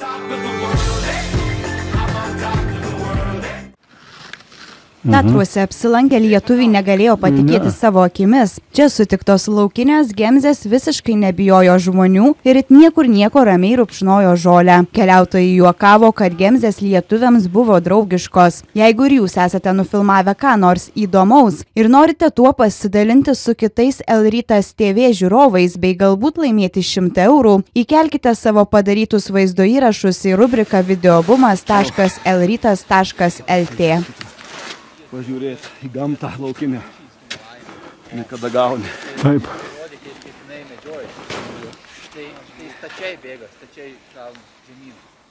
Tatruose apsilankę lietuviai negalėjo patikėti savo akimis. Čia sutiktos laukinės gemzės visiškai nebijojo žmonių ir niekur nieko ramiai rupšnojo žolę. Keliautojai juokavo, kad gemzės lietuviams buvo draugiškos. Jeigu ir jūs esate nufilmavę ką nors įdomaus ir norite tuo pasidalinti su kitais L-Rytas TV žiūrovais bei galbūt laimėti 100 eurų, įkelkite savo padarytus vaizdo įrašus į rubriką videobumas.lrytas.lt. Pažiūrėti į gamtą laukinę. Niekada gauni. Taip. Štai stačiai bėga, stačiai žemyn.